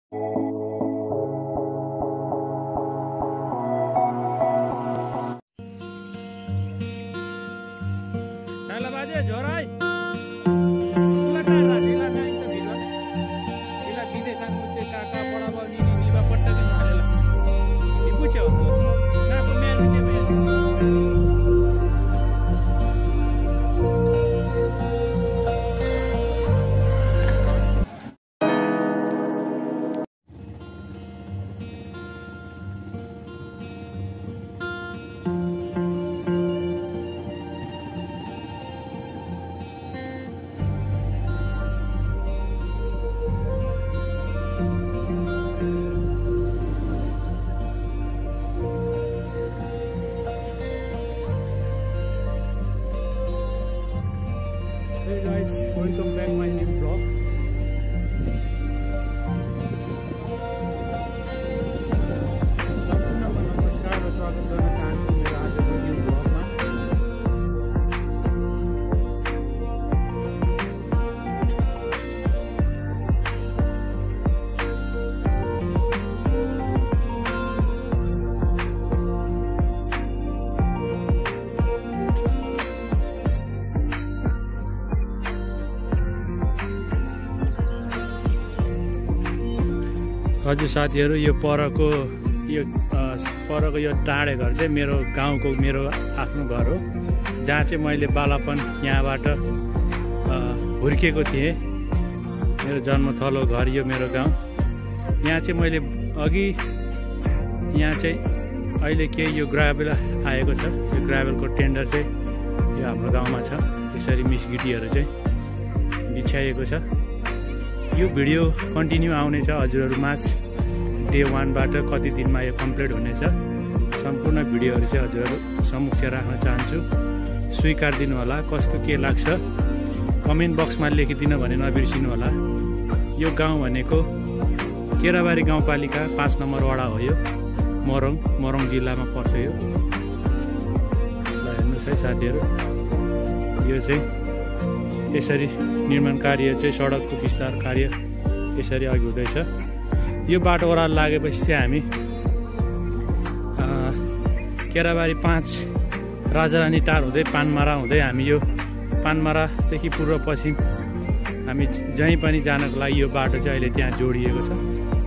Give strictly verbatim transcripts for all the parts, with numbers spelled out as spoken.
Salah baje jorai. Ila kara ila na inta bila. Ila bide san muche kaka bada ba ni ni ba patta ke malela. Ibu che ho. Na ko mer ni be. Hey guys, welcome back my new vlog. सम्पूर्णमा नमस्कार र स्वागत गर्न चाहन्छु मेरो आजको new भ्लगमा। हजुर साथीहरु, यो परको यो परको यो डाँडे घर चाहिँ मेरो गाउँको मेरो आफ्नो घर हो, जहाँ चाहिँ मैले बालापन यहाँबाट हुर्केको थिएँ। मेरो जन्मथलो घर यो मेरो गाउँ। यहाँ चाहिँ मैले अघि यहाँ चाहिँ अहिले केही यो ग्राभेल आएको छ। यो ग्राभेलको टेन्डर चाहिँ यो हाम्रो गाउँमा छ। यसरी मिसगिटीहरू चाहिँ बिछ्याएको छ। यो भिडियो कन्टिन्यू आउनेछ हजुरहरू माझ। डे वानबाट कति दिनमा यो कम्प्लिट हुनेछ, सम्पूर्ण भिडियोहरू चाहिँ हजुरहरू समक्ष राख्न चाहन्छु। स्वीकार दिनु होला। कस्तो के लाग्छ कमेन्ट बक्समा लेखिदिन भने नबिर्सिनु होला। यो गाउँ भनेको केराबारी गाउँपालिका पाँच नम्बर वडा हो। यो मोरङ मोरङ जिल्लामा पर्छ। यो ल हेर्नुहोस् है साथीहरू, यो चाहिँ यसरी निर्माण कार्य चाहिँ सडकको विस्तार कार्य यसरी अघि हुँदैछ। यो बाटो ओह्रालो लागेपछि चाहिँ हामी केराबारी पाँच राजारानी टार हुँदै पानमारा हुँदै हामी यो पानमारादेखि पूर्व पश्चिम हामी जहीँ पनि जानको लागि यो बाटो चाहिँ अहिले त्यहाँ जोडिएको छ।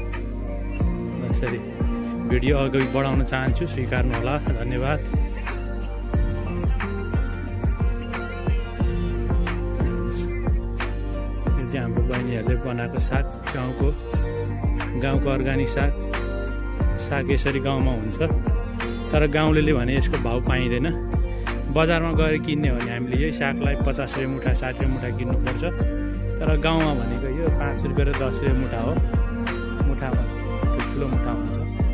यसरी भिडियो अगाडि बढाउन चाहन्छु, स्वीकार्नु होला। धन्यवाद। यो चाहिँ हाम्रो बहिनीहरूले बनाएको साग, गाउँको गाउँको अर्ग्यानिक साग। साग यसरी गाउँमा हुन्छ, तर गाउँले भने यसको भाउ पाइँदैन। बजारमा गएर किन्ने हो भने हामीले यही सागलाई पचास रुपियाँ मुठा साठी रुपियाँ मुठा किन्नुपर्छ, तर गाउँमा भनेको यो पाँच रुपियाँ र दस रुपियाँ मुठा हो। मुठामा ठुलो मुठा हुन्छ।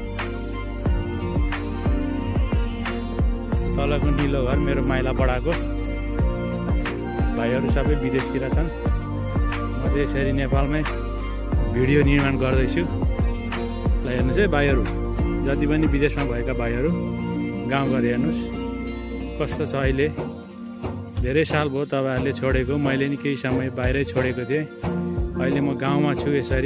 तलको निलो घर मेरो माइला बडाको भाइहरू सबै विदेशतिर छन्। म चाहिँ यसरी नेपालमै भिडियो निर्माण गर्दैछु। ल हेर्नुहोस् है भाइहरू, जति पनि विदेशमा भएका भाइहरू गाउँ घर हेर्नुहोस् कस्तो छ। अहिले धेरै साल भयो तपाईँहरूले छोडेको, मैले नि केही समय बाहिरै छोडेको थिएँ। अहिले म गाउँमा छु। यसरी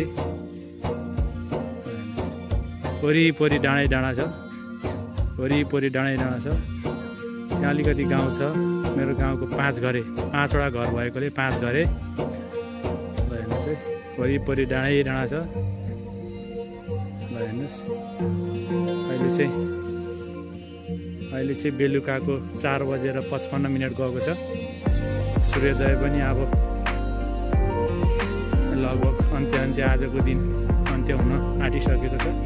वरिपरि डाँडै डाँडा छ, वरिपरि डाँडै डाँडा छ। त्यहाँ अलिकति गाउँ छ। मेरो गाउँको पाँच घरे पाँचवटा घर भएकोले पाँच घरे। ल हेर्नुहोस् है, वरिपरि डाँडै डाँडा छ। ल हेर्नुहोस्, अहिले चाहिँ अहिले चाहिँ बेलुकाको चार बजेर पचपन्न मिनट गएको छ। सूर्योदय पनि अब लगभग अन्त्य अन्त्य आजको दिन अन्त्य हुन आँटिसकेको छ।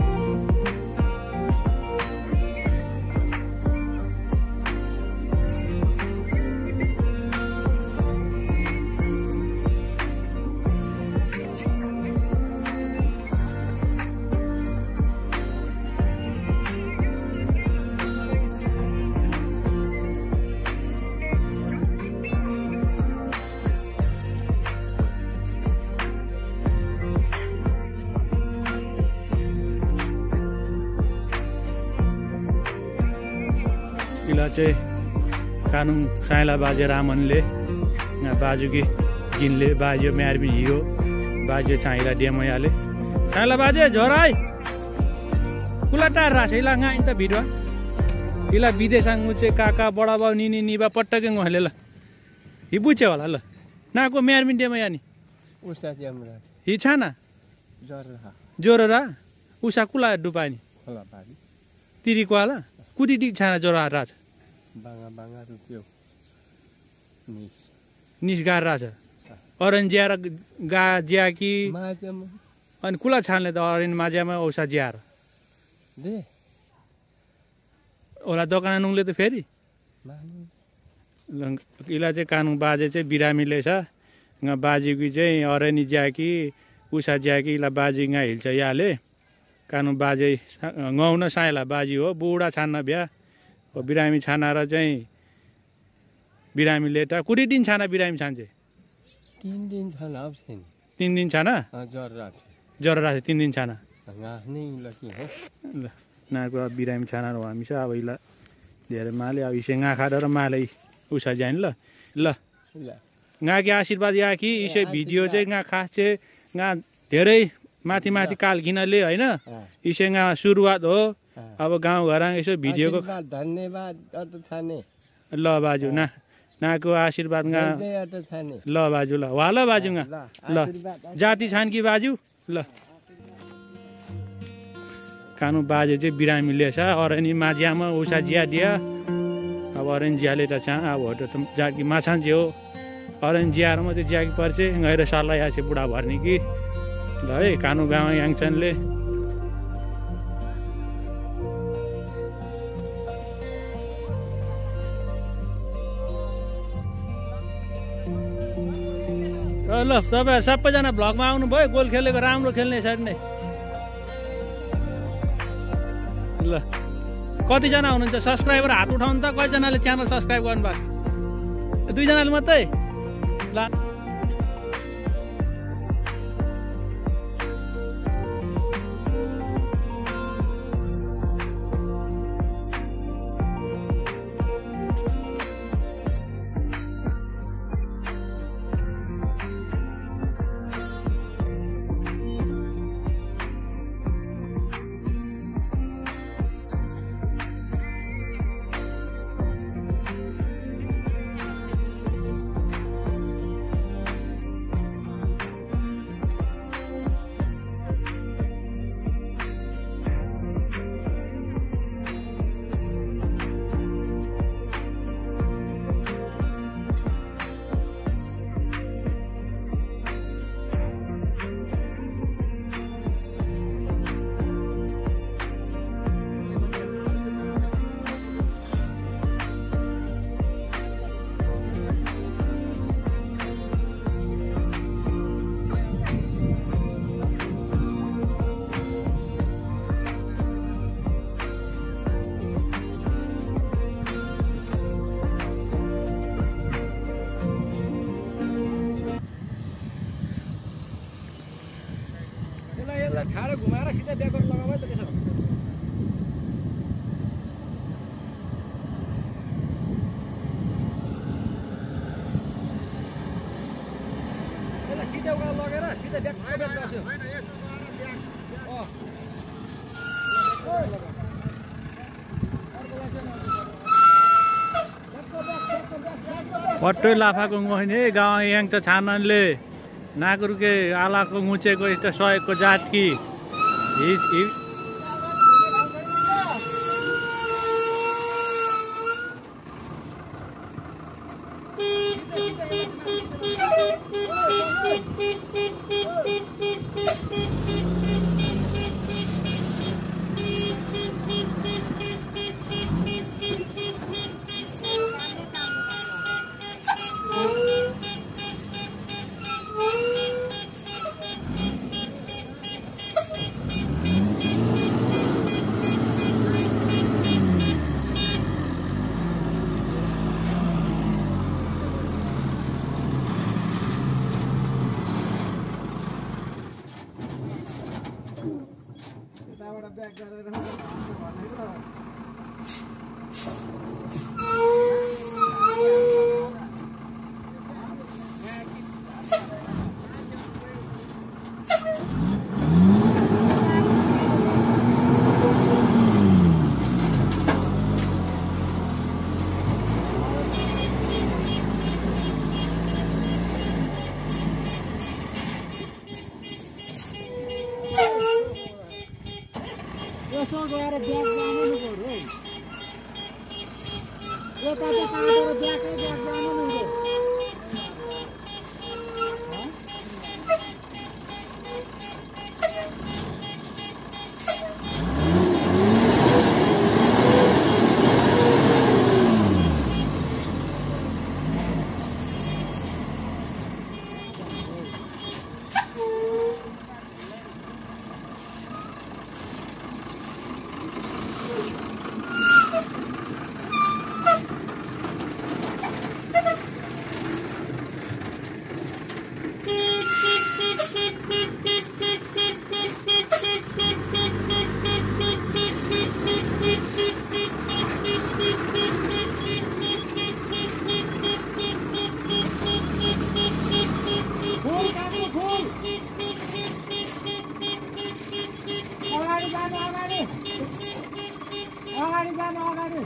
किला चाहिँ कानुङ साइला बाजे रामनले बाजुकी गिनले बाज्यो म्यारबी हियो बाज्यो चाहिला डेमयाले Salah baje jorai. Kula tar ra sila nga inta bidwa. Ila bidesang nguche kaka bada bau nini niba पट्टके ngole la. Hibuche wala la. Na ko mer minde ma yani. Usa jamra. Hi chana. Jorra. Jorra. Usa kula dupani. Kula pari. Tiri kwala. Kudi dik chana jorra ra. Banga banga rupio. Nis. Nis gar ra. Orange ज्यार गा ज्या कि माजम अनि कुला छानले त अरेन माज्यामा औसा ज्यार दे ओला दोकान नुङले त फेरि इला चाहिँ कानुङ बाजे चाहिँ बिरामीले छ nga बाजीकी चाहिँ अरेनी ज्याकी उसा ज्याकी इला बाजी nga हिल्छ याले कानुङ बाजे ngौन साइला बाजी हो बुढा छान्न भ्या हो बिरामी छाना र चाहिँ बिरामीले त कुटी दिन छाना बिरामी छान्छे तीन दिन छाना छैन तीन दिन छाना जरा जरा राखे तीन दिन छाना नै लकी हो ल नाको बिरामी छाना र हामी चाहिँ अब इला धेरै माले अब इसे nga खाएर माले उसा जाइन ल ल nga के आशीर्वाद या कि इसे भिडियो चाहिँ nga खास चाहिँ nga धेरै माथि माथि कालकिनले हैन इसे nga सुरुवात हो अब गाउँ घर यसो भिडियोको धन्यवाद अत छाने ल बाजु ना नाको आशीर्वाद nga ल बाजु ल वा ल बाजु nga ल जाति छान कि बाजु ल कानु बाजे चाहिँ बिरामीले छ अरेनी माज्यामा उसा जिया दिया अब अरेन जियाले त छा अब हट त जाकी माछा जे हो अरेन जियार मात्रै ज्याकी पर्छ गएर सल्लाह या छ बुढा भर्ने कि ल है कानु गाउँ याङछनले ल सबै सबैजना भ्लगमा आउनु भयो गोल खेलेको राम्रो खेल्ने यसरी नै ल कतिजना हुनुहुन्छ सब्सक्राइबर हात उठाउनु त कतिजनाले च्यानल सब्सक्राइब गर्नुभएको दुईजनाले मात्रै ल ठाडो घुमाएर सिधै ब्याकअप लगाऊ त त्यसो यसलाई सिधै उकालो लगेर सिधै ब्याक ब्याक गर्छु हैन यसो गरेर ब्याक अ पट्टै लाफाको गइने गाउँ याङच छाननले नागरुके आलाको मुचेको यस्तो सयको जात कि यसो गएर ब्याग जानु नि बरु यता त काटेर ब्यागै ब्याग जानु नि रे अगाडि जानु अगाडि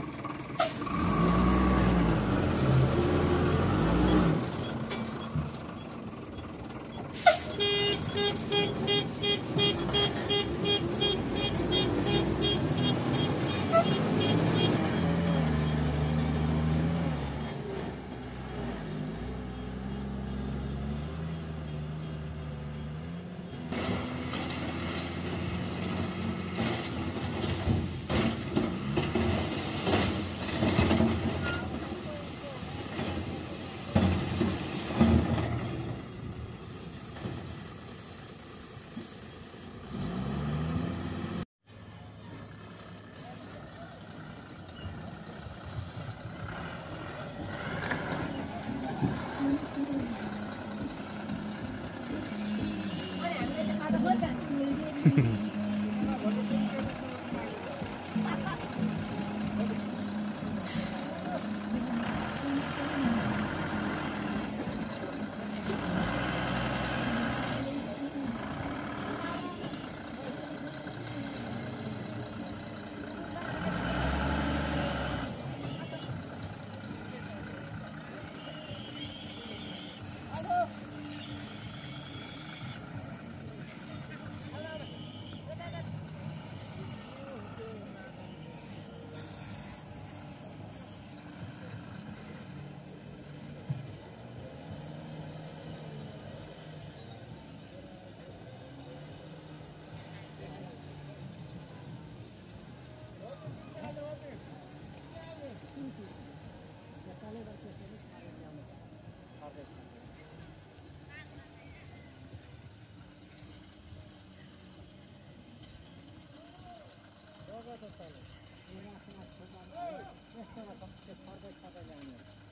Yes,